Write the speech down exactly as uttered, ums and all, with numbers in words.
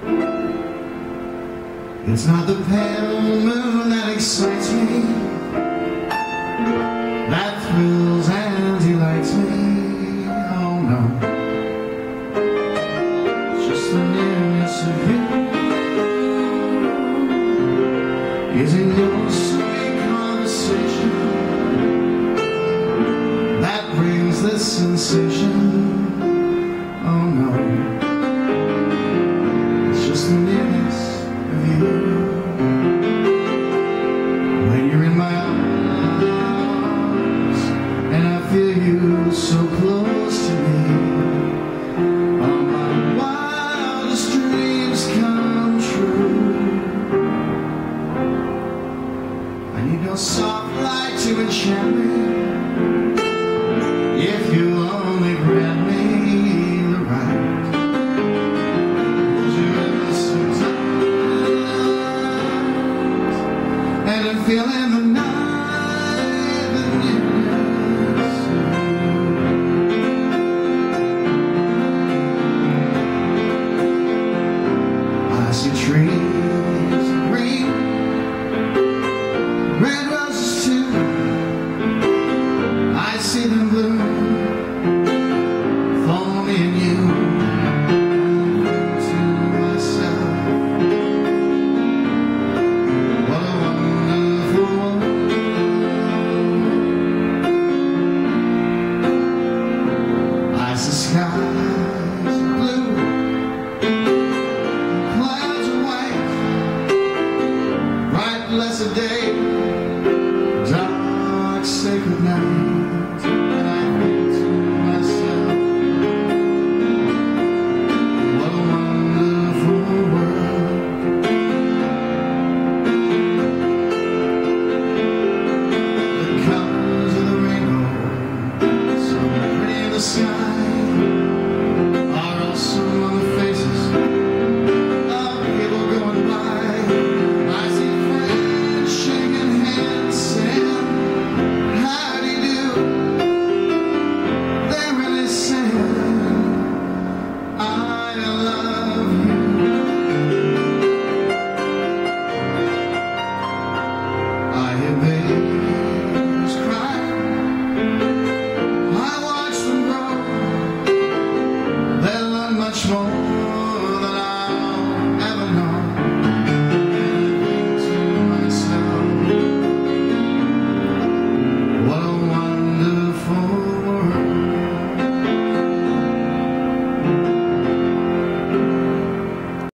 It's not the pale moon that excites me, that thrills and delights me. Oh no, it's just the nearness of you. Is it your sweet conversation that brings this sensation? Oh no, it's just the nearness of you. When you're in my arms and I feel you so close to me, all my wildest dreams come true. I need no soft light to enchant me, if you only grant me the right. Hold you ever so tight, and I'm feeling the night, the nearness of you. I see trees green, red roses too. I see them bloom for me and you. I think to myself, what a wonderful world. I see skies blue, clouds are white, bright blessed day, dark sacred night. And I think to myself, what a wonderful world. The colors of the rainbow, so pretty in the sky, are also on the faces of people going by. I see friends shaking hands, saying, how do you do? They're really saying, I love you. I hear babies cry, I watch them grow. They'll learn much more